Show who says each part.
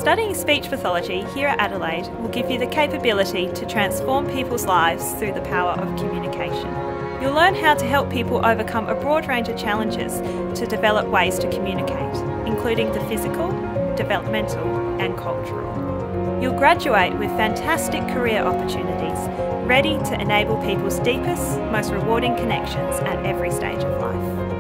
Speaker 1: Studying speech pathology here at Adelaide will give you the capability to transform people's lives through the power of communication. You'll learn how to help people overcome a broad range of challenges to develop ways to communicate, including the physical, developmental and cultural. You'll graduate with fantastic career opportunities, ready to enable people's deepest, most rewarding connections at every stage of life.